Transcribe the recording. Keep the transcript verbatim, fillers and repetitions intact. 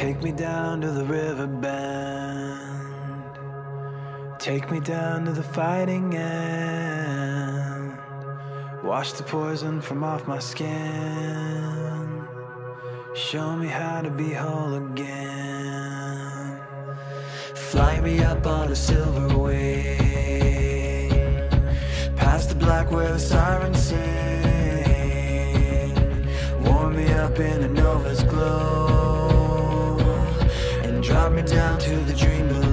Take me down to the river bend. Take me down to the fighting end. Wash the poison from off my skin. Show me how to be whole again. Fly me up on a silver wing, past the black where the sirens sing. Warm me up in a nova's glow, and drop me down to the dream below.